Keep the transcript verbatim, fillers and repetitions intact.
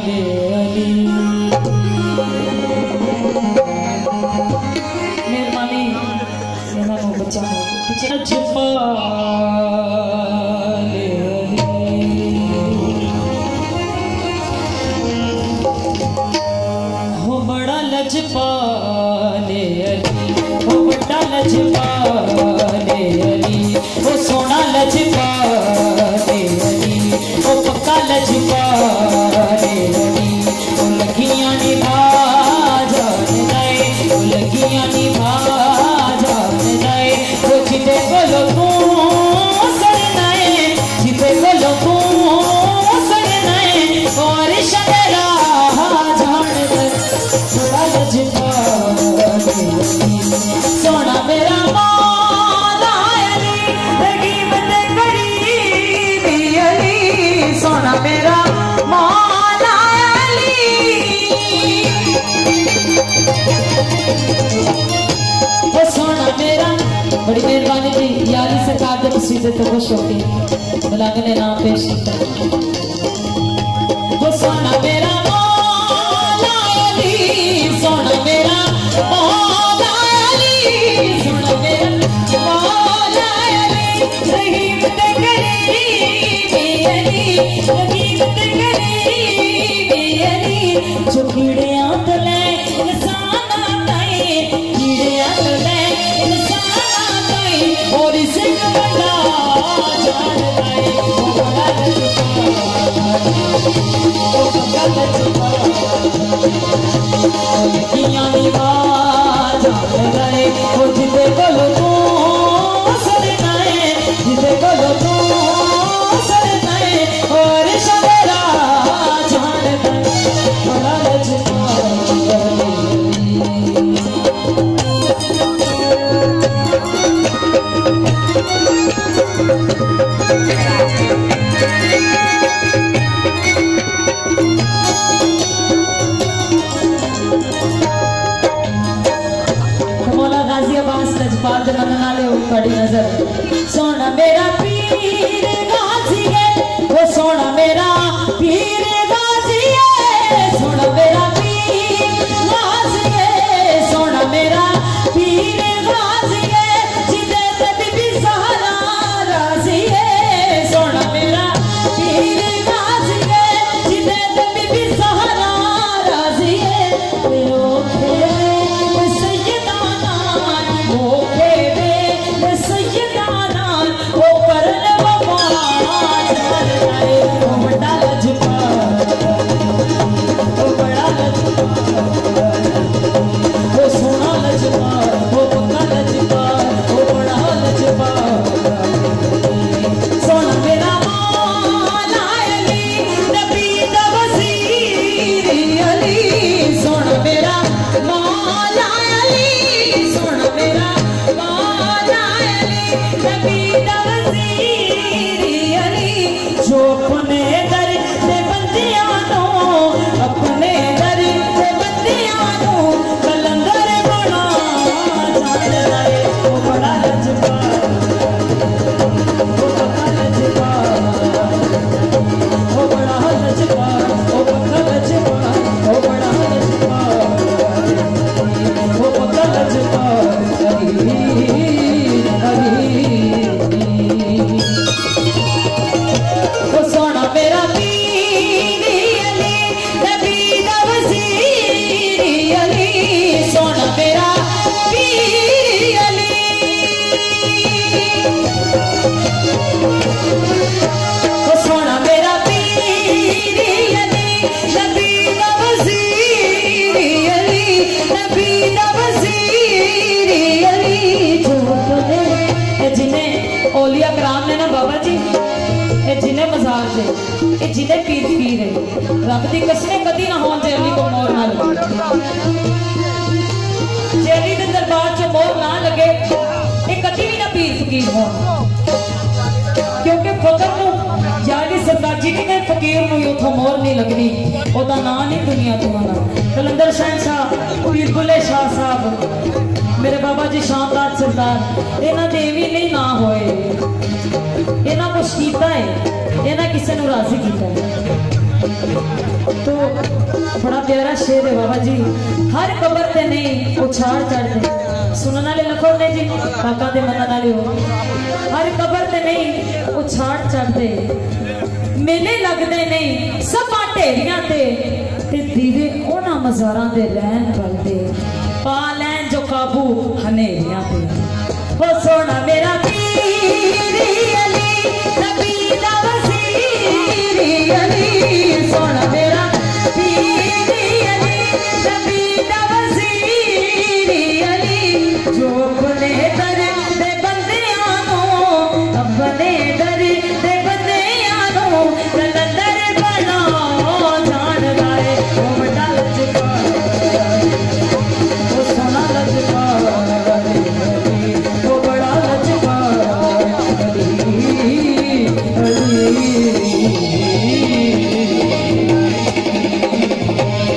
मेहरबानी इन्होंने बचा छुपा हो बड़ा लजपाले अली हो बड़ा लजपाले अली हो सोना लजपाले अली हो पक्का लजपाले अली हो लगियां निभा जान गए हो लगियां निभा जान गए हो जिते बोलो तू सड़ना है जिते बोलो तू सड़ना है और शगरा सोना मेरा मौला अली रकीब ते करीबी अली सोना मेरा मौला अली वो सोना मेरा बड़ी मेहरबानी थी यारी सरकार के कसीदे तो खुश होके बुलाने ने नाम पेश किया वो सोना मेरा सोना मेरा मौला अली सोना मेरा मौला अली रहीम ते करीबी अली रहीम ते करीबी अली जो कीड़ियां तले इंसान आए कीड़ियां तले इंसान आए और इसे बड़ा जान आए वो बड़ा लजपा लगियां निभा जान गए वो जिते बोलो तू सड़ना है जिते बोलो तू सड़ना है और शबरा जान गए बड़ा लजपा कड़ी नजर सोना मेरा पीर गाजी है वो सोना मेरा पीर गाजी है सोना मेरा पीर गाजी है सोना मेरा पीर गाजी है जिदे ते बीबी सहरा राजी है सोना मेरा पीर गाजी है जिदे ते बीबी सहरा राजी है तेरो खेवे सैयदा नाल वो खेवे सैयदाना वो करने बाबा जान आए वो बड़ा लजपा वो बड़ा लजपा वो सोना लजपा वो पक्का लजपा वो बड़ा लजपा सोना मेरा मौला अली नबी दा वज़ीर अली सोना मेरा मौला अली सोना मेरा मौला नबी दा वज़ीर अली जो अपने दर ते बंदियां नो अपने दर ते बंदियां नो कलंदर बना जान लाए वो बड़ा लजपा वो पक्का लजपा वो बड़ा लजपा वो पक्का लजपा वो बड़ा लजपा वो पक्का लजपा वो सोना मेरा पीर अली नबी दा वज़ीर अली सोना मेरा पीर अली वो सोना मेरा पीर अली नबी दा वज़ीर अली नबी दा वज़ीर अली जो जिन्हें औलिया कराम ने ना बाबा जी जिन्हें मजार से जिन्हें पीर पीर है रब की कसमें कदी ना हो अली को मोर ना लगे अली के दरबार च मोर ना लगे ये कदी भी ना पीर फकीर हो क्योंकि फकर को यारी सरदार जी ने फकीर को उतो मोर नहीं लगनी ओदा ना नहीं दुनिया तो ना कलंदर शहनशाह पीर बुले शाह साहब मेरे बाबा जी शानदार सरदार इन्हों दे भी नहीं ना होए इन्हों कुछ किया है इन्हें किसी को राजी किया है। तो बड़ा प्यारा शेर है बाबा जी। हर कबर ते नहीं उछाड़ चढ़ते, सुनने वाले लफड़ ने जी काका दे मनन वाले हो। हर कबर ते नहीं उछाड़ चढ़ते, मेले लगते नहीं सभा ढेरियां ते ते दीवे उन्हां मज़ारां दे रैन बलदे, पा लैन जो काबू हनेरियां ते। हो सोना मेरा पीर अली, नबी दा वज़ीर अली, सोना